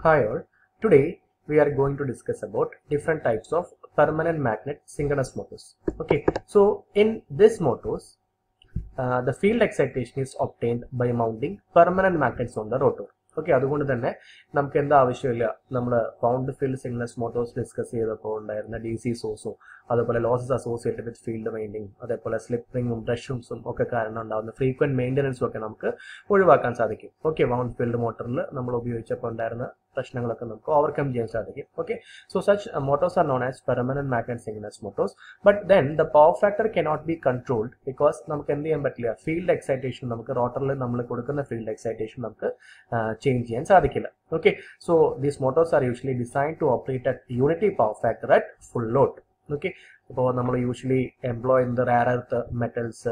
Hi all. Today we are going to discuss about different types of permanent magnet synchronous motors. Okay, so in this motors, the field excitation is obtained by mounting permanent magnets on the rotor. Okay, അതുകൊണ്ട് തന്നെ നമുക്ക് എന്താ ആവശ്യമില്ല നമ്മൾ bound field signals motors discuss ചെയ്തപ്പോൾ ഉണ്ടായിരുന്ന DC സോഴ്സും അതുപോലെ losses associated with field winding അതേപോലെ സ്ലിപ്പ് റിംഗും ബ്രഷും ഒക്കെ കാരണം ഉണ്ടാകുന്ന ഫ്രീക്വന്റ് മെയിൻ്റനൻസും ഒക്കെ നമുക്ക് ഒഴിവാക്കാൻ സാധിക്കും. ഓക്കെ, ബൗണ്ട് ഫീൽഡ് മോട്ടറിൽ നമ്മൾ ഉപയോഗിച്ചപ്പോൾ ഉണ്ടായിരുന്ന പ്രശ്നങ്ങളൊക്കെ നമുക്ക് ഓവർകം ചെയ്യാൻ സാധിക്കും. Okay, so such motors are known as permanent magnet signals motors. But then the power factor cannot be controlled because നമുക്ക് എന്ത് ചെയ്യാൻ പറ്റില്ല, ഫീൽഡ് എക്സൈറ്റേഷൻ നമുക്ക് റോട്ടറിൽ നമ്മൾ കൊടുക്കുന്ന ഫീൽഡ് എക്സൈറ്റേഷൻ നമുക്ക് ചേഞ്ച് ചെയ്യാൻ സാധിക്കില്ല. Okay, so these motors are usually design to operate at unity power factor at full load. Okay, അപ്പോൾ നമ്മൾ usually employ in the rare earth metals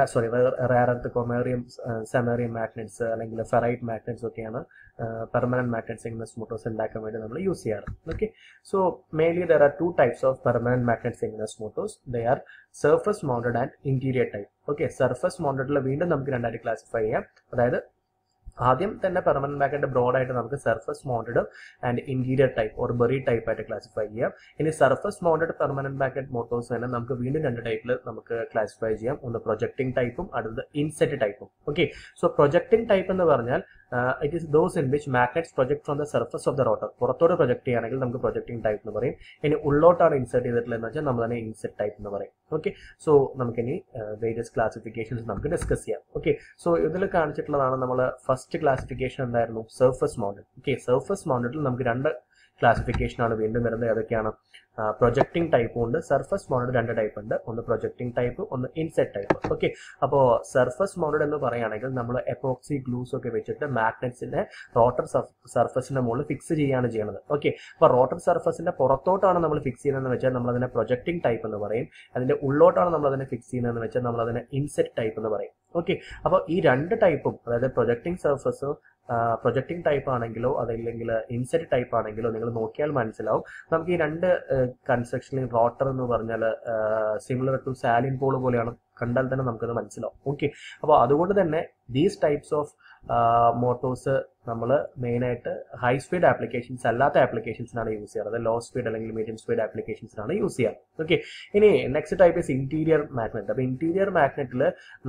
rare earth കൊമേറിയം samarium magnets അല്ലെങ്കിൽ ferrite magnets ഒക്കെയാണ് permanent magnet signals motors ഉണ്ടാക്കാൻ വേണ്ടി നമ്മൾ use ചെയ്യാറ്. Okay, so mainly there are two types of permanent magnet signals motors. They are surface mounted and interior type. Okay, surface മൗണ്ടഡിൽ വീണ്ടും നമുക്ക് രണ്ടായിട്ട് ക്ലാസിഫൈ ചെയ്യാം. അതായത് ആദ്യം തന്നെ പെർമനന്റ് മാഗ്നറ്റ് ബ്രോഡായിട്ട് നമുക്ക് surface mounted and interior type or buried type ആയിട്ട് ക്ലാസിഫൈ ചെയ്യാം. ഇനി surface mounted permanent magnet motors തന്നെ നമുക്ക് വീണ്ടും രണ്ട് ടൈപ്പിൽ നമുക്ക് ക്ലാസിഫൈ ചെയ്യാം. ഒന്ന് പ്രൊജക്ടിംഗ് ടൈപ്പും അടുത്തത് ഇൻസെറ്റ് ടൈപ്പും. ഓക്കെ, സോ പ്രൊജക്ടിംഗ് ടൈപ്പ് എന്ന് പറഞ്ഞാൽ it is those in which magnets project from the surface of the rotor. പുറത്തോട്ട് പ്രൊജക്ട് ചെയ്യുകയാണെങ്കിൽ നമുക്ക് പ്രൊജക്ടിംഗ് ടൈപ്പ് എന്ന് പറയും. ഇനി ഉള്ളോട്ടാണ് ഇൻസെർട്ട് ചെയ്തിട്ടുള്ളതെന്ന് വെച്ചാൽ നമ്മൾ തന്നെ ഇൻസെറ്റ് ടൈപ്പ് എന്ന് പറയും. ഓക്കെ, സോ നമുക്കിനി വേരിയസ് ക്ലാസിഫിക്കേഷൻസ് നമുക്ക് ഡിസ്കസ് ചെയ്യാം. ഓക്കെ, സോ ഇതിൽ കാണിച്ചിട്ടുള്ളതാണ് നമ്മൾ ഫസ്റ്റ് ക്ലാസിഫിക്കേഷൻ എന്തായിരുന്നു, സർഫസ് മൗണ്ടഡ്. ഓക്കെ, സർഫസ് മൗണ്ടഡിൽ നമുക്ക് രണ്ട് ക്ലാസിഫിക്കേഷൻ ആണ് വീണ്ടും വരുന്നത്. ഏതൊക്കെയാണ്, പ്രൊജക്ടിംഗ് ടൈപ്പും ഉണ്ട്, സർഫസ് മൗണ്ടഡ് രണ്ട് ടൈപ്പ് ഉണ്ട്. ഒന്ന് പ്രൊജക്ടിംഗ് ടൈപ്പ്, ഒന്ന് ഇൻസെറ്റ് ടൈപ്പ്. ഓക്കെ, അപ്പോൾ സർഫസ് മൗണ്ടഡ് എന്ന് പറയുകയാണെങ്കിൽ നമ്മൾ എപ്പോക്സി ഗ്ലൂസ് ഒക്കെ വെച്ചിട്ട് മാഗ്നറ്റ്സിനെ റോട്ടർ സർഫസിന്റെ മുകളിൽ ഫിക്സ് ചെയ്യാണ് ചെയ്യുന്നത്. ഓക്കെ, അപ്പോൾ റോട്ടർ സർഫസിന്റെ പുറത്തോട്ടാണ് നമ്മൾ ഫിക്സ് ചെയ്യുന്നതെന്ന് വെച്ചാൽ നമ്മൾ അതിനെ പ്രൊജക്ടിംഗ് ടൈപ്പ് എന്ന് പറയും. അതിന്റെ ഉള്ളോട്ടാണ് നമ്മൾ അതിനെ ഫിക്സ് ചെയ്യുന്നതെന്ന് വെച്ചാൽ നമ്മൾ അതിനെ ഇൻസെറ്റ് ടൈപ്പ് എന്ന് പറയും. ഓക്കെ, അപ്പോൾ ഈ രണ്ട് ടൈപ്പും, അതായത് പ്രൊജക്ടിംഗ് സർഫസ് പ്രൊജക്ടിംഗ് ടൈപ്പ് ആണെങ്കിലോ അതല്ലെങ്കിൽ ഇൻസെറ്റ് ടൈപ്പ് ആണെങ്കിലോ നിങ്ങൾ നോക്കിയാൽ മനസ്സിലാവും. നമുക്ക് ഈ രണ്ട് കൺസ്ട്രക്ഷനിൽ റോട്ടർ എന്ന് പറഞ്ഞാൽ സിമിലർ ടു സാലിൻ പോൾ പോലെയാണ്, കണ്ടാൽ തന്നെ നമുക്കത് മനസ്സിലാവും. ഓക്കെ, അപ്പോൾ അതുകൊണ്ട് തന്നെ ദീസ് ടൈപ്സ് ഓഫ് മോട്ടോഴ്സ് നമ്മൾ മെയിനായിട്ട് ഹൈ സ്പീഡ് ആപ്ലിക്കേഷൻസ് അല്ലാത്ത ആപ്ലിക്കേഷൻസിനാണ് യൂസ് ചെയ്യാറ്. അത് ലോ സ്പീഡ് അല്ലെങ്കിൽ മീഡിയം സ്പീഡ് ആപ്ലിക്കേഷൻസിനാണ് യൂസ് ചെയ്യാറ്. ഓക്കെ, ഇനി next type is interior magnet. അപ്പോൾ ഇന്റീരിയർ മാഗ്നറ്റിൽ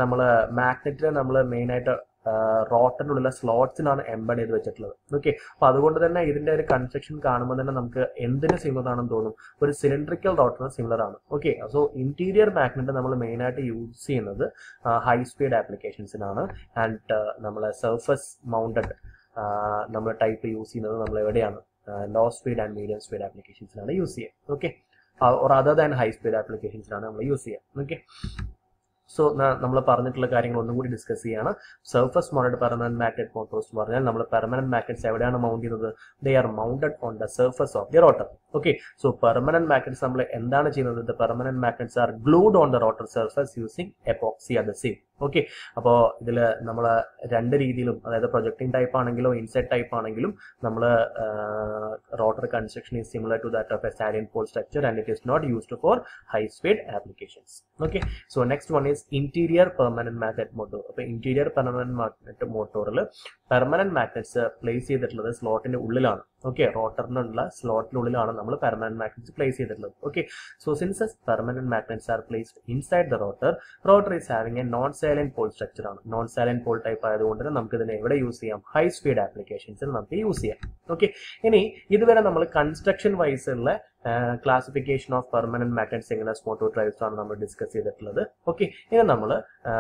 നമ്മൾ മെയിനായിട്ട് റോട്ടറിനുള്ള സ്ലോട്ട്സിനാണ് എംബഡ് ചെയ്ത് വെച്ചിട്ടുള്ളത്. ഓക്കെ, അപ്പൊ അതുകൊണ്ട് തന്നെ ഇതിന്റെ ഒരു കൺസ്ട്രക്ഷൻ കാണുമ്പോൾ തന്നെ നമുക്ക് എന്തിന് സിമിലർ ആണെന്ന് തോന്നും, ഒരു സിലിണ്ട്രിക്കൽ റോട്ടറിന് സിമിലർ ആണ്. ഓക്കെ, സോ ഇന്റീരിയർ മാഗ്നറ്റ് നമ്മൾ മെയിനായിട്ട് യൂസ് ചെയ്യുന്നത് ഹൈ സ്പീഡ് ആപ്ലിക്കേഷൻസിനാണ്. ആൻഡ് നമ്മൾ സർഫസ് മൗണ്ടഡ് നമ്മൾ ടൈപ്പ് യൂസ് ചെയ്യുന്നത് നമ്മൾ എവിടെയാണ്, low speed and medium speed ആപ്ലിക്കേഷൻസിനാണ് യൂസ് ചെയ്യുക. Okay, or other than high speed ആപ്ലിക്കേഷൻസിനാണ് നമ്മൾ യൂസ് ചെയ്യുക. ഓക്കെ, സോ നമ്മൾ പറഞ്ഞിട്ടുള്ള കാര്യങ്ങൾ ഒന്നും കൂടി ഡിസ്കസ് ചെയ്യാണ്. Surface mounted permanent magnet motors എന്ന് പറഞ്ഞാൽ നമ്മൾ പെർമനന്റ് മാഗ്നറ്റ്സ് എവിടെയാണ് മൗണ്ട് ചെയ്യുന്നത്, they are mounted on the surface of the rotor. Okay, so permanent magnets നമ്മൾ എന്താണ് ചെയ്യുന്നത്, the permanent magnets are glued on the rotor surface using epoxy adhesive. Okay, അപ്പോൾ ഇതിൽ നമ്മൾ രണ്ട് രീതിയിലും, അതായത് പ്രൊജക്ടിംഗ് ടൈപ്പ് ആണെങ്കിലോ ഇൻസെറ്റ് ടൈപ്പ് ആണെങ്കിലും നമ്മൾ rotor construction is similar to that of a salient pole structure and it is not used for high speed applications. Okay, so next one is interior permanent magnet motor. അപ്പോൾ interior permanent magnet മോട്ടോറിൽ permanent magnets place ചെയ്തിട്ടുള്ളത് സ്ലോട്ടിന്റെ ഉള്ളിലാണ്. Okay, റോട്ടറിനുള്ള സ്ലോട്ടിനുള്ളിലാണ് നമ്മൾ permanent magnets place ചെയ്തിട്ടുള്ളത്. Okay, so since permanent magnets are placed inside the rotor is having a non salient pole structure ആണ്. നോൺ സാലന്റ് പോൾ ടൈപ്പ് ആയതുകൊണ്ട് തന്നെ നമുക്ക് ഇതിനെ എവിടെ യൂസ് ചെയ്യാം, ഹൈ സ്പീഡ് ആപ്ലിക്കേഷൻസിൽ നമുക്ക് യൂസ് ചെയ്യാം. ഓക്കെ, ഇനി ഇതുവരെ നമ്മൾ കൺസ്ട്രക്ഷൻ വൈസ് ഉള്ള classification of permanent magnet signals motor drives ആണ് നമ്മൾ ഡിസ്കസ് ചെയ്തിട്ടുള്ളത്. ഓക്കെ, ഇനി നമ്മൾ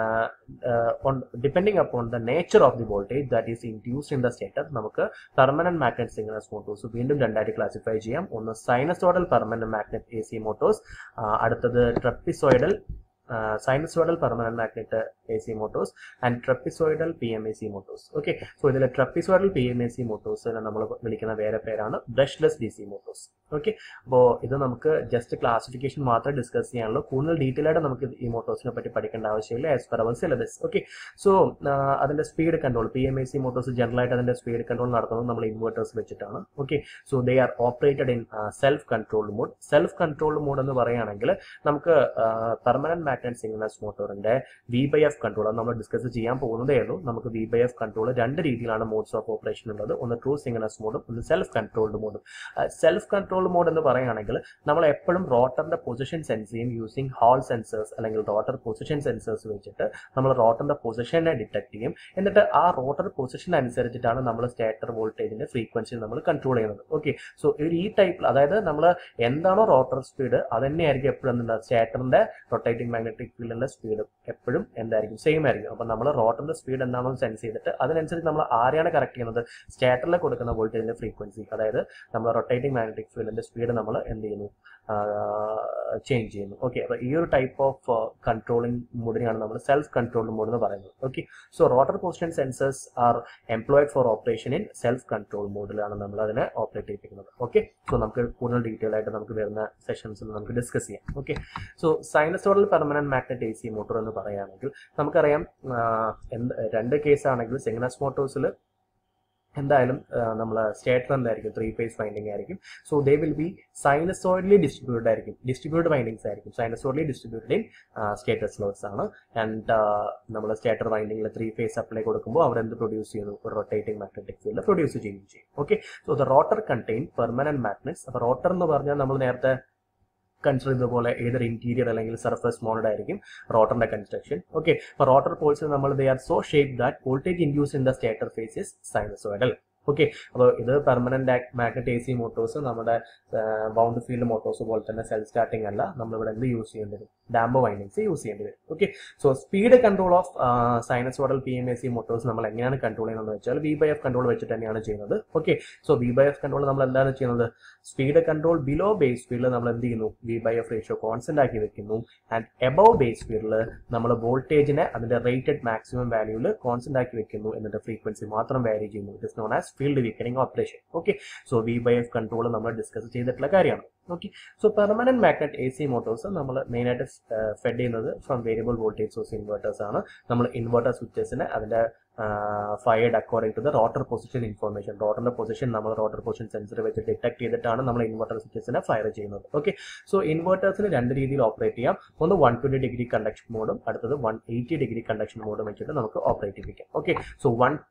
depending upon the nature of the voltage that is induced in the stator നമുക്ക് പെർമനന്റ് മാഗ്നറ്റ് സിഗ്നൽസ് മോട്ടോഴ്സ് വീണ്ടും രണ്ടായിട്ട് ക്ലാസിഫൈ ചെയ്യാം. ഒന്ന് sinusoidal permanent magnet AC motors, അടുത്തത് trapezoidal sinusoidal permanent magnet AC motors and trapezoidal PMAC motors. Okay, so ഇതിലെ trapezoidal PMAC motors നമ്മൾ വിളിക്കുന്ന വേറെ പേരാണ് brushless DC motors. ഓക്കെ, അപ്പോൾ ഇത് നമുക്ക് ജസ്റ്റ് ക്ലാസിഫിക്കേഷൻ മാത്രമേ ഡിസ്കസ് ചെയ്യാനുള്ളൂ. കൂടുതൽ ഡീറ്റെയിൽ ആയിട്ട് നമുക്ക് ഈ മോട്ടോഴ്സിനെ പറ്റി പഠിക്കേണ്ട ആവശ്യമില്ല as per our syllabus. Okay, so അതിന്റെ speed control PMAC motors general ആയിട്ട് അതിന്റെ സ്പീഡ് കൺട്രോൾ നടത്തുന്നത് നമ്മൾ ഇൻവെർട്ടേഴ്സ് വെച്ചിട്ടാണ്. Okay, so they are operated in self controlled mode. Self controlled mode എന്ന് പറയുകയാണെങ്കിൽ നമുക്ക് പെർമനന്റ് മാഗ്നറ്റ് സിംഗ്രണസ് മോട്ടോറിന്റെ V/F കൺട്രോൾ അത് നമ്മൾ ഡിസ്കസ് ചെയ്യാൻ പോകുന്നതേ ഉള്ളൂ. നമുക്ക് V/F കൺട്രോൾ രണ്ട് രീതിയിലാണ് മോഡ്സ് ഓഫ് ഓപ്പറേഷൻ ഉള്ളത്. ഒന്ന് ട്രൂ സിംഗ്രണസ് മോഡും ഒന്ന് സെൽഫ് കൺട്രോൾഡ് മോഡും. സെൽഫ് കൺട്രോൾഡ് മോഡ് എന്ന് പറയുകയാണെങ്കിൽ നമ്മൾ എപ്പോഴും റോട്ടറിന്റെ പൊസിഷൻ സെൻസ് ചെയ്യും യൂസിങ് ഹാൾ സെൻസേഴ്സ് അല്ലെങ്കിൽ റോട്ടർ പൊസിഷൻ സെൻസേഴ്സ് വെച്ചിട്ട് നമ്മൾ റോട്ടറിന്റെ പൊസിഷനെ ഡിറ്റക്ട് ചെയ്യും. എന്നിട്ട് ആ റോട്ടർ പൊസിഷൻ അനുസരിച്ചിട്ടാണ് നമ്മൾ സ്റ്റേറ്റർ വോൾട്ടേജിന്റെ ഫ്രീക്വൻസി നമ്മൾ കൺട്രോൾ ചെയ്യുന്നത്. ഓക്കെ, സോ ഈ ടൈപ്പിൽ അതായത് നമ്മൾ എന്താണോ റോട്ടർ സ്പീഡ് അത് തന്നെയായിരിക്കും എപ്പോഴും സ്റ്റേറ്ററിന്റെ റൊട്ടേറ്റിംഗ് മാഗ്നറ്റിക് ഫീൽഡിന്റെ സ്പീഡ് എപ്പോഴും എന്തായിരിക്കും സെയിം ആയിരിക്കും. അപ്പോൾ നമ്മൾ റോട്ടറിന്റെ സ്പീഡ് എന്താണോ സെൻസ് ചെയ്തിട്ട് അതിനനുസരിച്ച് നമ്മൾ ആരെയാണ് കറക്റ്റ് ചെയ്യുന്നത്, സ്റ്റേറ്ററിൽ കൊടുക്കുന്ന വോൾട്ടേജിന്റെ ഫ്രീക്വൻസി അതായത് നമ്മൾ റൊട്ടേറ്റിംഗ് മാഗ്നറ്റിക് ഫീൽഡിന്റെ സ്പീഡ് നമ്മൾ എന്ത് ചെയ്യുന്നു, ചേഞ്ച് ചെയ്യുന്നു. ഓക്കെ, അപ്പോൾ ഈ ഒരു ടൈപ്പ് ഓഫ് കൺട്രോളിംഗ് മോഡിനെയാണ് നമ്മൾ സെൽഫ് കൺട്രോൾഡ് മോഡ് എന്ന് പറയുന്നത്. Okay, so rotor position sensors are employed for operation in self control മോഡിലാണ് നമ്മൾ അതിനെ ഓപ്പറേറ്റ് ചെയ്യിപ്പിക്കുന്നത്. ഓക്കെ, സോ നമുക്ക് കൂടുതൽ ഡീറ്റെയിൽ ആയിട്ട് നമുക്ക് വരുന്ന സെഷൻസിൽ നമുക്ക് ഡിസ്കസ് ചെയ്യാം. Okay, so sinusoidal permanent magnet AC motor എന്ന് പറയുകയാണെങ്കിൽ നമുക്കറിയാം രണ്ട് കേസാണെങ്കിൽ സിംഗ്രണസ് മോട്ടോഴ്സിൽ എന്തായാലും നമ്മൾ സ്റ്റേറ്റർ എന്തായിരിക്കും 3 phase വൈൻഡിങ് ആയിരിക്കും. So they will be sinusoidally distributed ആയിരിക്കും, ഡിസ്ട്രിബ്യൂട്ടഡ് വൈൻഡിങ്സ് ആയിരിക്കും. Sinusoidally distributed in stator slots ആണ്. ആൻഡ് നമ്മൾ സ്റ്റേറ്റർ വൈൻഡിങ്ങിൽ 3 phase സപ്ലൈ കൊടുക്കുമ്പോൾ അവർ എന്ത് പ്രൊഡ്യൂസ് ചെയ്യുന്നു, ഒരു റൊട്ടേറ്റിംഗ് മാഗ്നറ്റിക് ഫീൽഡ് പ്രൊഡ്യൂസ് ചെയ്യുകയും ചെയ്യും. Okay, so the rotor contain permanent magnets. അപ്പോൾ റോട്ടർ എന്ന് പറഞ്ഞാൽ നമ്മൾ നേരത്തെ കൺസിഡർ ചെയ്തതുപോലെ ഏതൊരു ഇന്റീരിയർ അല്ലെങ്കിൽ സർഫസ് മോഡഡ് ആയിരിക്കും റോട്ടറിന്റെ കൺസ്ട്രക്ഷൻ. ഓക്കെ, അപ്പോൾ റോട്ടർ പോൾസ് നമ്മൾ they are so shape that voltage induce in the stator phase is sinusoidal. Okay, അപ്പോൾ ഇത് പെർമനന്റ് മാഗ്നറ്റ് AC മോട്ടോഴ്സ് നമ്മുടെ ബൗണ്ട് ഫീൽഡ് മോട്ടോഴ്സ് പോലെ തന്നെ സെൽഫ് സ്റ്റാർട്ടിംഗ് അല്ല, നമ്മളിവിടെ എന്ത് യൂസ് ചെയ്യേണ്ടി വരും, ഡാംബോ വൈൻഡിങ്സ് യൂസ് ചെയ്യേണ്ടി വരും. Okay, so speed control of sinusoidal PMAC motors നമ്മൾ എങ്ങനെയാണ് കൺട്രോൾ ചെയ്യുന്നത് വെച്ചാൽ V/F കൺട്രോൾ വെച്ചിട്ട് തന്നെയാണ് ചെയ്യുന്നത്. ഓക്കെ, സോ V/F കൺട്രോൾ നമ്മൾ എന്താണ് ചെയ്യുന്നത്, സ്പീഡ് കൺട്രോൾ ബിലോ ബേസ് ഫീൽഡിൽ നമ്മൾ എന്ത് ചെയ്യുന്നു, V/F റേഷ്യോ കോൺസ്റ്റന്റ് ആക്കി വെക്കുന്നു. ആൻഡ് എബവ് ബേസ് ഫീൽഡിൽ നമ്മൾ വോൾട്ടേജിനെ അതിന്റെ റേറ്റഡ് മാക്സിമം വാല്യൂവിൽ കോൺസ്റ്റന്റ് ആക്കി വെക്കുന്നു, എന്നിട്ട് ഫ്രീക്വൻസി മാത്രം വാരി ചെയ്യുന്നു. It is known as field weakening operation. Okay, so V/F control നമ്മൾ ഡിസ്കസ് ചെയ്തിട്ടുള്ള കാര്യമാണ്. Okay, so permanent magnet AC motors നമ്മൾ മെയിൻ ആയിട്ട് ഫെഡ് ചെയ്യുന്നത് from variable voltage source inverters ആണ്. നമ്മൾ ഇൻവെർട്ടർ സ്വിച്ചസിനെ അതിന്റെ fired according to the rotor position information. റോട്ടറിന്റെ പൊസിഷൻ നമ്മൾ റോട്ടർ പൊസിഷൻ സെൻസർ വെച്ച് ഡിറ്റക്ട് ചെയ്തിട്ടാണ് നമ്മൾ ഇൻവെർട്ടർ സ്വിച്ചസിനെ ഫയർ ചെയ്യുന്നത്. ഓക്കെ, സോ ഇൻവെർട്ടേഴ്സിന് രണ്ട് രീതിയിൽ ഓപ്പറേറ്റ് ചെയ്യാം. ഒന്ന് 120 ഡിഗ്രി കണ്ടക്ഷൻ മോഡും അടുത്തത് 180 ഡിഗ്രി കണ്ടക്ഷൻ മോഡും വെച്ചിട്ട് നമുക്ക് ഓപ്പറേറ്റ് ചെയ്യിപ്പിക്കാം. ഓക്കെ, സോ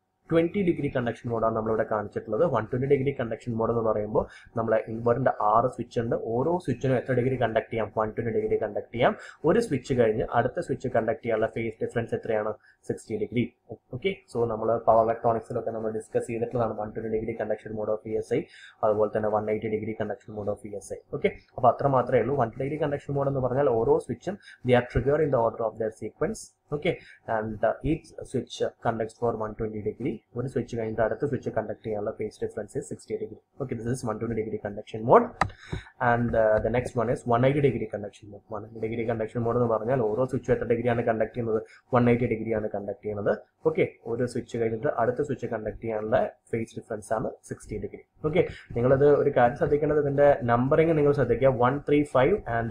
120 ഡിഗ്രി കണ്ടക്ഷൻ മോഡാണ് നമ്മളിവിടെ കാണിച്ചിട്ടുള്ളത്. 120 ഡിഗ്രി കണ്ടക്ഷൻ മോഡ് എന്ന് പറയുമ്പോൾ നമ്മളെ ഇൻവെർട്ടറിന്റെ 6 സ്വിച്ച് ഉണ്ട്. ഓരോ സ്വിച്ചിനും എത്ര ഡിഗ്രി കണ്ടക്ട് ചെയ്യാം, 120 ഡിഗ്രി കണ്ടക്ട് ചെയ്യാം. ഒരു സ്വിച്ച് കഴിഞ്ഞ് അടുത്ത സ്വിച്ച് കണ്ടക്ട് ചെയ്യാനുള്ള ഫേസ് ഡിഫറൻസ് എത്രയാണ്, 60 ഡിഗ്രി. ഓക്കെ, സോ നമ്മൾ പവർ ഇലക്ട്രോണിക്സിലൊക്കെ നമ്മൾ ഡിസ്കസ് ചെയ്തിട്ടുള്ളതാണ് 120 degree conduction mode of ESI, അതുപോലെ തന്നെ 180 degree conduction mode of ESI. Okay, അപ്പോൾ അത്ര മാത്രമേ ഉള്ളൂ. 120 ഡിഗ്രി കണ്ടക്ഷൻ മോഡ് എന്ന് പറഞ്ഞാൽ ഓരോ സ്വിച്ചും they are triggered in the order of their sequence. Okay, and each switch conducts for 120 degree. ഒരു സ്വിച്ച് കഴിഞ്ഞിട്ട് അടുത്ത സ്വിച്ച് കണ്ടക്ട് ചെയ്യാനുള്ള phase difference 60 degree. Okay, this is 120 degree conduction mode. And the next one is 180 degree conduction mode. 180 degree conduction mode എന്ന് പറഞ്ഞാൽ ഓരോ സ്വിച്ചും എത്ര ഡിഗ്രിയാണ് conduct ചെയ്യുന്നത്, 180 ഡിഗ്രിയാണ് കണ്ടക്ട് ചെയ്യുന്നത്. ഓക്കെ, ഒരു സ്വിച്ച് കഴിഞ്ഞിട്ട് അടുത്ത സ്വിച്ച് കണ്ടക്ട് ചെയ്യാനുള്ള ഫേസ് ഡിഫറൻസ് ആണ് 60 ഡിഗ്രി. ഓക്കെ, നിങ്ങളത് ഒരു കാര്യം ശ്രദ്ധിക്കേണ്ടത്, ഇതിന്റെ നമ്പറിംഗ് നിങ്ങൾ ശ്രദ്ധിക്കുക. 135 ആൻഡ്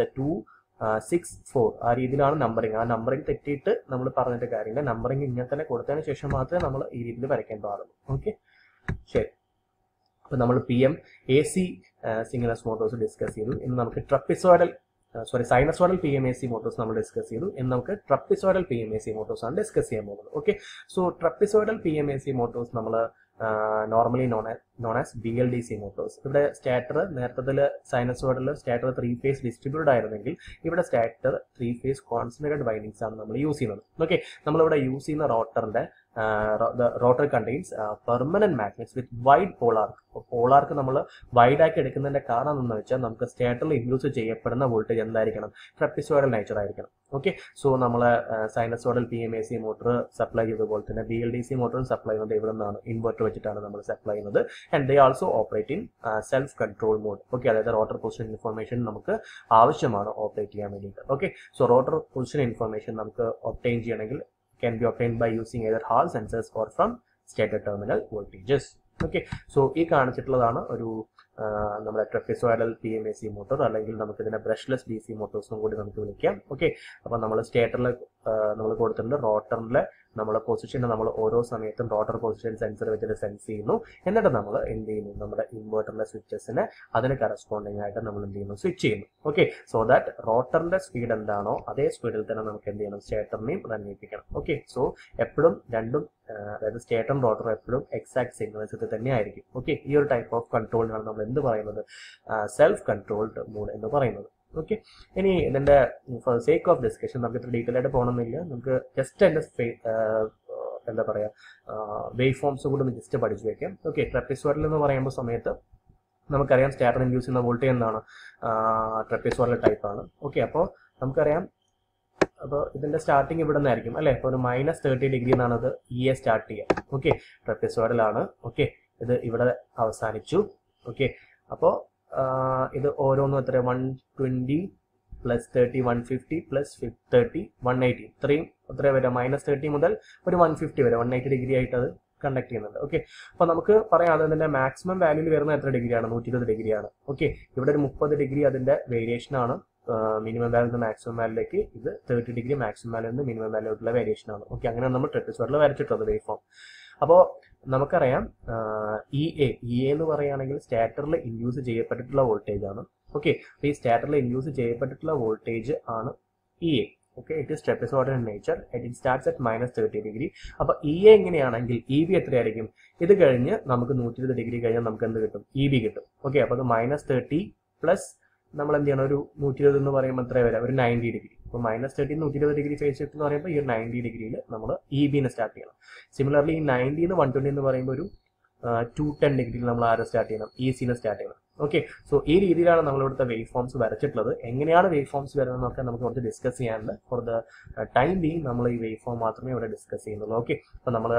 264 ആ രീതിയിലാണ് നമ്പറിംഗ്. ആ നമ്പറിംഗ് തെറ്റിയിട്ട് നമ്മൾ പറഞ്ഞിട്ട് കാര്യമില്ല. നമ്പറിംഗ് ഇങ്ങനെ തന്നെ കൊടുത്തതിന് ശേഷം മാത്രമേ നമ്മൾ ഈ രീതിയിൽ വരയ്ക്കാൻ പാടുള്ളൂ. ഓക്കെ, ശരി. അപ്പോൾ നമ്മൾ PMAC സിംഗ്രണസ് മോട്ടോഴ്സ് ഡിസ്കസ് ചെയ്തു. ഇന്ന് നമുക്ക് സൈനസോഡൽ PMAC മോട്ടോഴ്സ് നമ്മൾ ഡിസ്കസ് ചെയ്തു. ഇന്ന് നമുക്ക് ട്രപ്പിസോഡൽ PMAC മോട്ടോഴ്സ് ആണ് ഡിസ്കസ് ചെയ്യാൻ പോകുന്നത്. Okay, so trapezoidal PMAC motors നമ്മൾ normally known as BLDC motors. ഇവിടെ സ്റ്റാറ്റർ നേരത്തെ സൈനസോഡിൽ സ്റ്റാറ്റർ 3 phase ഡിസ്ട്രിബ്യൂട്ടഡ് ആയിരുന്നെങ്കിൽ ഇവിടെ സ്റ്റാറ്റർ 3 phase കോൺസെൻട്രേറ്റഡ് വൈൻഡിങ്സ് ആണ് നമ്മൾ യൂസ് ചെയ്യുന്നത്. ഓക്കെ, നമ്മളിവിടെ യൂസ് ചെയ്യുന്ന റോട്ടറിന്റെ rotor contains permanent magnets with wide pole arc. Pole arc നമ്മൾ വൈഡ് ആക്കി എടുക്കുന്നതിന്റെ കാരണം എന്ന് വെച്ചാൽ നമുക്ക് സ്റ്റാറ്ററിൽ ഇൻഡ്യൂസ് ചെയ്യപ്പെടുന്ന വോൾട്ടേജ് എന്തായിരിക്കണം, ട്രപ്പിസോഡൽ നേച്ചർ ആയിരിക്കണം. ഓക്കെ, സോ നമ്മൾ സൈനസോഡൽ PMAC മോട്ടോർ സപ്ലൈ ചെയ്തതുപോലെ തന്നെ BLDC മോട്ടോർ സപ്ലൈ ചെയ്യുന്നത് ഇവിടെ നിന്നാണ്, ഇൻവെർട്ടർ വെച്ചിട്ടാണ് നമ്മൾ സപ്ലൈ ചെയ്യുന്നത്. And they also operate in self control mode. Okay, അതായത് റോട്ടർ പൊസിഷൻ ഇൻഫർമേഷൻ നമുക്ക് ആവശ്യമാണ് ഓപ്പറേറ്റ് ചെയ്യാൻ വേണ്ടിയിട്ട്. Okay, so rotor position information നമുക്ക് ഒബ്റ്റെയിൻ ചെയ്യണമെങ്കിൽ can be obtained by using either Hall sensors or from stator terminal voltages. Okay, so ഈ കാണിച്ചിട്ടുള്ളതാണ് ഒരു നമ്മുടെ ട്രപ്പിസോയിഡൽ PMAC മോട്ടോർ, അല്ലെങ്കിൽ നമുക്ക് ഇതിനെ ബ്രഷ്ലെസ് DC മോട്ടോഴ്സും കൂടി നമുക്ക് വിളിക്കാം. ഓക്കെ, അപ്പോൾ നമ്മൾ സ്റ്റേറ്ററിൽ നമ്മൾ കൊടുത്തിട്ടുണ്ട് റോട്ടറിലെ നമ്മളെ പൊസിഷനെ നമ്മൾ ഓരോ സമയത്തും റോട്ടർ പൊസിഷൻ സെൻസർ വെച്ചിട്ട് സെൻസ് ചെയ്യുന്നു. എന്നിട്ട് നമ്മൾ എന്ത് ചെയ്യുന്നു, നമ്മുടെ ഇൻവേർട്ടറിലെ സ്വിച്ചസിനെ അതിന് കറസ്പോണ്ടിങ് ആയിട്ട് നമ്മൾ എന്ത് ചെയ്യുന്നു, സ്വിച്ച് ചെയ്യുന്നു. ഓക്കെ, സോ ദാറ്റ് റോട്ടറിന്റെ സ്പീഡ് എന്താണോ അതേ സ്പീഡിൽ തന്നെ നമുക്ക് എന്ത് ചെയ്യണം, സ്റ്റേറ്ററിനെയും റൺ ചെയ്യിപ്പിക്കണം. ഓക്കെ, സോ എപ്പോഴും രണ്ടും അതായത് സ്റ്റേറ്ററും റോട്ടറും എപ്പോഴും എക്സാക്ട് സിഗ്നൽസ് തന്നെ ആയിരിക്കും. ഓക്കെ, ഈ ഒരു ടൈപ്പ് ഓഫ് കൺട്രോളിനാണ് നമ്മൾ എന്ത് പറയുന്നത്, സെൽഫ് കൺട്രോൾഡ് മോഡ് എന്ന് പറയുന്നത്. ഓക്കെ, ഇനി ഇതിന്റെ ഫോർ സേക്ക് ഓഫ് ഡിസ്കഷൻ നമുക്ക് ഇത്ര ഡീറ്റെയിൽ ആയിട്ട് പോകണമെന്നില്ല. നമുക്ക് ജസ്റ്റ് അതിന്റെ എന്താ പറയുക, വേവ് ഫോംസ് കൂടെ ഒന്ന് ജസ്റ്റ് പഠിച്ചു വെക്കാം. ഓക്കെ, ട്രപ്പിസോയിഡൽ എന്ന് പറയുമ്പോൾ സമയത്ത് നമുക്കറിയാം സ്റ്റാറ്റർ ഇൻഡ്യൂസ് ചെയ്യുന്ന വോൾട്ടേജ് എന്താണ്, ട്രപ്പിസോയിഡൽ ടൈപ്പ് ആണ്. ഓക്കെ, അപ്പോൾ നമുക്കറിയാം, അപ്പോൾ ഇതിന്റെ സ്റ്റാർട്ടിങ് ഇവിടെ നിന്നായിരിക്കും അല്ലേ. ഇപ്പോൾ ഒരു -30 എന്നാണ് ഇത് സ്റ്റാർട്ട് ചെയ്യുക. ഓക്കെ, ട്രപ്പിസോയിഡലാണ്. ഓക്കെ, ഇത് ഇവിടെ അവസാനിച്ചു. ഓക്കെ, അപ്പോൾ ഇത് ഓരോന്നും എത്ര 120 + 30 150 + 30 180 ഇത്രയും എത്ര വരെ -30 മുതൽ ഒരു 150 വരെ 180 ആയിട്ട് അത് കണ്ടക്ട് ചെയ്യുന്നുണ്ട്. ഓക്കെ, അപ്പോൾ നമുക്ക് പറയാം അതിന്റെ മാക്സിമം വാല്യൂവിൽ വരുന്ന എത്ര ഡിഗ്രിയാണ്, 120 ആണ്. ഓക്കെ, ഇവിടെ ഒരു 30 അതിന്റെ വേരിയേഷൻ ആണ്. മിനിമം വാല്യൂ നിന്ന് മാക്സിമം വാല്യൂലേക്ക് ഇത് 30 മാക്സിമം വാല്യൂ നിന്ന് മിനിമം വാല്യൂട്ടുള്ള വേരിയേഷൻ ആണ്. ഓക്കെ, അങ്ങനെയാണ് നമ്മൾ ട്രപ്പിസോയിഡിൽ വരച്ചിട്ടുള്ളത് വേവ് ഫോം. അപ്പോൾ നമുക്കറിയാം EA എന്ന് പറയുകയാണെങ്കിൽ സ്റ്റാറ്ററിൽ ഇൻഡ്യൂസ് ചെയ്യപ്പെട്ടിട്ടുള്ള വോൾട്ടേജ് ആണ്. ഓക്കെ, അപ്പോൾ ഈ സ്റ്റാറ്ററിൽ ഇൻഡ്യൂസ് ചെയ്യപ്പെട്ടിട്ടുള്ള വോൾട്ടേജ് ആണ് EA. Okay, it is trapezoidal in nature. It starts at -30. അപ്പോൾ EA എങ്ങനെയാണെങ്കിൽ EB എത്രയായിരിക്കും, ഇത് കഴിഞ്ഞ് നമുക്ക് 120 കഴിഞ്ഞാൽ നമുക്ക് എന്ത് കിട്ടും, EB കിട്ടും. ഓക്കെ, അപ്പോൾ അത് -30 പ്ലസ് നമ്മൾ എന്ത് ചെയ്യണം, ഒരു 120 എന്ന് പറയുമ്പോൾ എത്ര വരെ, ഒരു 90 അപ്പോൾ -30 120 ഫേസ് ഷിഫ്റ്റ് എന്ന് പറയുമ്പോൾ ഈ 90 നമ്മൾ EBനെ സ്റ്റാർട്ട് ചെയ്യണം. സിമിലർലി ഈ 90 120 എന്ന് പറയുമ്പോൾ ഒരു 210 നമ്മൾ ആരെ സ്റ്റാർട്ട് ചെയ്യണം, ECനെ സ്റ്റാർട്ട് ചെയ്യണം. ഓക്കെ, സോ ഈ രീതിയിലാണ് നമ്മൾ ഇവിടുത്തെ വേവ് ഫോംസ് വരച്ചിട്ടുള്ളത്. എങ്ങനെയാണ് വേവ് ഫോംസ് വരുന്നതെന്നൊക്കെ നമുക്ക് കുറച്ച് ഡിസ്കസ് ചെയ്യാനുണ്ട്. ഫോർ ദ ടൈം ബീങ് നമ്മൾ ഈ വേവ് ഫോം മാത്രമേ ഇവിടെ ഡിസ്കസ് ചെയ്യുന്നുള്ളൂ. ഓക്കെ, അപ്പോൾ നമ്മൾ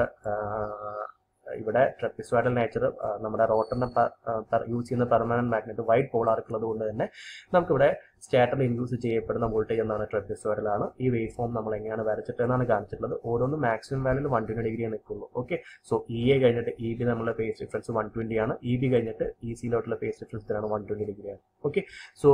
ഇവിടെ ട്രപ്പിസോയിഡൽ നേച്ചർ നമ്മുടെ റോട്ടറിനെ യൂസ് ചെയ്യുന്ന പെർമനന്റ് മാഗ്നറ്റ് വൈറ്റ് പോളാർക്ക് ഉള്ളത് കൊണ്ട് തന്നെ നമുക്കിവിടെ സ്റ്റാറ്ററിൽ ഇൻഡ്യൂസ് ചെയ്യപ്പെടുന്ന വോൾട്ടേജ് എന്നാണ് ട്രപ്പിസോയിഡലാണ്. ഈ വേവ് ഫോം നമ്മൾ എങ്ങനെയാണ് വരച്ചിട്ടെന്നാണ് കാണിച്ചിട്ടുള്ളത്. ഓരോന്നും മാക്സിമം വാല്യൂവിൽ 120 നിൽക്കുള്ളൂ. ഓക്കെ, സോ EA കഴിഞ്ഞിട്ട് EB നമ്മളുടെ ഫേസ് ഡിഫറൻസ് 120 ആണ്. EB കഴിഞ്ഞിട്ട് ECയിലോട്ടുള്ള ഫേസ് ഡിഫറൻസ് ആണ് 120 ആണ്. ഓക്കെ, സോ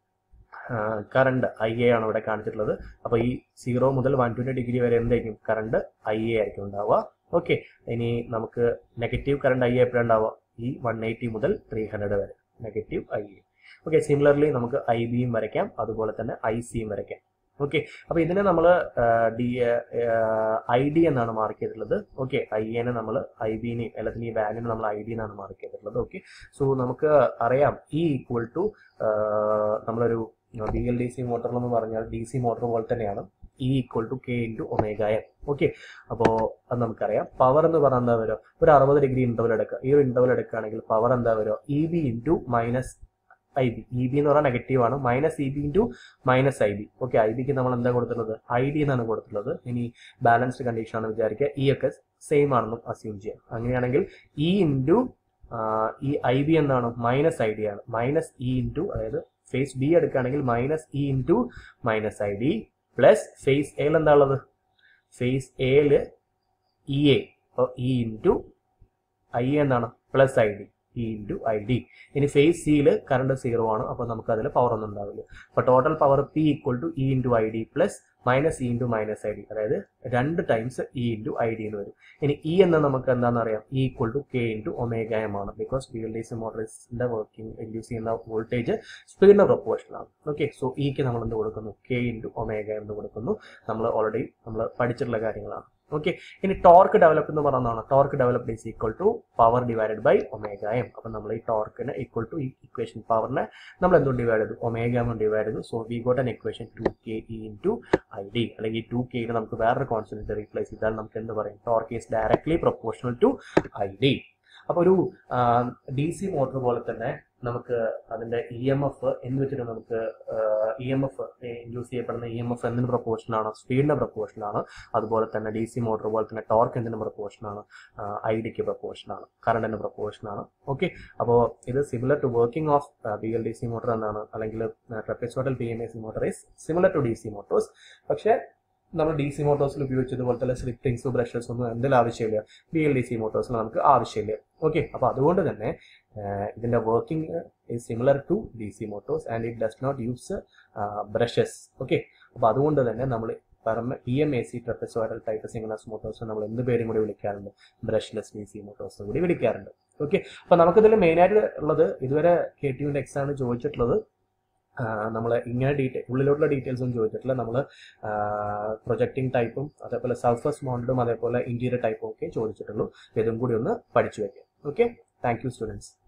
കറണ്ട് IA ആണ് ഇവിടെ കാണിച്ചിട്ടുള്ളത്. അപ്പോൾ ഈ 0 മുതൽ 120 വരെ എന്തായിരിക്കും, കറണ്ട് IA ആയിരിക്കും ഉണ്ടാവുക. ഓക്കെ, ഇനി നമുക്ക് നെഗറ്റീവ് കറണ്ട് IA എപ്പോഴും ഉണ്ടാവുക, ഈ 180 മുതൽ 300 വരെ നെഗറ്റീവ് IA. ഓക്കെ, സിമിലർലി നമുക്ക് IBയും വരയ്ക്കാം, അതുപോലെ തന്നെ ICയും വരയ്ക്കാം. ഓക്കെ, അപ്പോൾ ഇതിനെ നമ്മൾ ID എന്നാണ് മാർക്ക് ചെയ്തിട്ടുള്ളത്. ഓക്കെ, IAനെ നമ്മൾ IBനെയും എല്ലാത്തിനും ഈ വാല്യൂനെ നമ്മൾ ID എന്നാണ് മാർക്ക് ചെയ്തിട്ടുള്ളത്. ഓക്കെ, സോ നമുക്ക് അറിയാം E = നമ്മളൊരു BLDC മോട്ടറിലെന്ന് പറഞ്ഞാൽ DC മോട്ടർ പോലെ തന്നെയാണ്. E = K × ω/m. ഓക്കെ, അപ്പോൾ അത് നമുക്കറിയാം. പവർ എന്ന് പറഞ്ഞാൽ എന്താ വരിക, ഒരു 60 ഇന്റർവൽ എടുക്കുക. ഈ ഒരു ഇന്റർവൽ എടുക്കുകയാണെങ്കിൽ പവർ എന്താ വരിക, EB × -IB. EB എന്ന് പറഞ്ഞാൽ നെഗറ്റീവ് ആണ്, -EB × -IB. ഓക്കെ, IBക്ക് നമ്മൾ എന്താ കൊടുത്തിട്ടുള്ളത്, ID എന്നാണ് കൊടുത്തിട്ടുള്ളത്. ഇനി ബാലൻസ്ഡ് കണ്ടീഷൻ ആണ് വിചാരിക്കുക, E ഒക്കെ സെയിം ആണെന്നും അസ്യൂം ചെയ്യാം. അങ്ങനെയാണെങ്കിൽ E × ഈ IB എന്താണ്, -ID ആണ്. -E × അതായത് ഫേസ് B എടുക്കുകയാണെങ്കിൽ -E × -ID പ്ലസ് ഫേസ് എയിൽ എന്താ ഉള്ളത്, ഫേസ് എയിൽ EA. അപ്പോൾ E × IA എന്താണ്, +ID. E × ID. ഇനി ഫേസ് സിയിൽ കറണ്ട് 0 ആണ്, അപ്പോൾ നമുക്ക് അതിൽ പവർ ഒന്നും ഉണ്ടാവില്ല. അപ്പോൾ total power P = E × ID plus -E × -ID, അതായത് 2 ടൈംസ് E × ID എന്ന് വരും. ഇനി E എന്ന് നമുക്ക് എന്താണെന്ന് അറിയാം, E = K × ω/m ആണ്. ബിക്കോസ് BLDC മോട്ടറിന്റെ വർക്കിംഗ് ഇൻഡ്യൂസ് ചെയ്യുന്ന വോൾട്ടേജ് സ്പീഡിന് പ്രൊപ്പോർഷണൽ ആണ്. ഓക്കെ, സോ Eക്ക് നമ്മൾ എന്ത് കൊടുക്കുന്നു, K × ω/m എന്ന് കൊടുക്കുന്നു. നമ്മൾ ഓൾറെഡി പഠിച്ചിട്ടുള്ള കാര്യങ്ങളാണ്. ഓക്കെ, ഇനി ടോർക്ക് ഡെവലപ്പ് എന്ന് പറയുന്നതാണ്, torque developed is equal to power divided by ω/m. അപ്പം നമ്മൾ ഈ ടോർക്കിനെ ഈക്വൽ ടു ഈ ഇക്വേഷൻ പവറിനെ നമ്മൾ എന്തുകൊണ്ട് ഡിവൈഡ് ചെയ്തു, ω/m ഡിവൈഡ് ചെയ്തു. So we got an equation 2KE × ID. അല്ലെങ്കിൽ 2K നമുക്ക് വേറൊരു കോൺസ്റ്റന്റ് റീപ്ലേസ് ചെയ്താൽ നമുക്ക് എന്ത് പറയും, torque is directly proportional to ID. അപ്പോൾ ഒരു DC മോട്ടോർ പോലെ തന്നെ നമുക്ക് അതിന്റെ EMF എന്ന് വെച്ചിട്ട് നമുക്ക് EMF ഇൻഡ്യൂസ് ചെയ്യപ്പെടുന്ന EMF എന്തിന് പ്രൊപ്പോർഷൻ ആണ്, സ്പീഡിന്റെ പ്രൊപ്പോർഷൻ ആണ്. അതുപോലെ തന്നെ DC മോട്ടോർ പോലെ തന്നെ ടോർക്ക് എന്തിന് പ്രൊപ്പോർഷൻ ആണ്, IDക്ക് പ്രൊപ്പോർഷൻ ആണ്, കറണ്ടിന് പ്രൊപ്പോർഷൻ ആണ്. ഓക്കെ, അപ്പോൾ ഇത് similar to working of BLDC motor എന്നാണ്, അല്ലെങ്കിൽ trapezoidal PMAC motor is similar to DC motors. പക്ഷേ നമ്മൾ DC മോട്ടോഴ്സിൽ ഉപയോഗിച്ചതുപോലെ സ്ലിപ്പ് റിങ്സ് ബ്രഷസ് ഒന്നും എന്തെങ്കിലും ആവശ്യമില്ല, BLDC മോട്ടോഴ്സിൽ നമുക്ക് ആവശ്യമില്ല. ഓക്കെ, അപ്പോൾ അതുകൊണ്ട് തന്നെ ഇതിൻ്റെ working is similar to DC motors and it does not use brushes. Okay, അപ്പോൾ അതുകൊണ്ട് തന്നെ നമ്മൾ PMAC trapezoidal type singles motors നമ്മൾ എന്ത് പേരും കൂടി വിളിക്കാറുണ്ട്, ബ്രഷ്ലെസ് DC മോട്ടോഴ്സ് കൂടി വിളിക്കാറുണ്ട്. ഓക്കെ, അപ്പോൾ നമുക്കിതിൽ മെയിനായിട്ട് ഉള്ളത് ഇതുവരെ KTUവിൻ്റെ എക്സാമിന് ചോദിച്ചിട്ടുള്ളത് നമ്മൾ ഇങ്ങനെ ഉള്ളിലോട്ടുള്ള ഡീറ്റെയിൽസ് ഒന്നും ചോദിച്ചിട്ടില്ല. നമ്മൾ പ്രൊജക്റ്റിംഗ് ടൈപ്പും അതേപോലെ സർഫസ് മൗണ്ടഡും അതേപോലെ ഇന്റീരിയർ ടൈപ്പും ഒക്കെ ചോദിച്ചിട്ടുള്ളൂ. ഇതും കൂടി ഒന്ന് പഠിച്ചു വയ്ക്കാം. Okay, thank you students.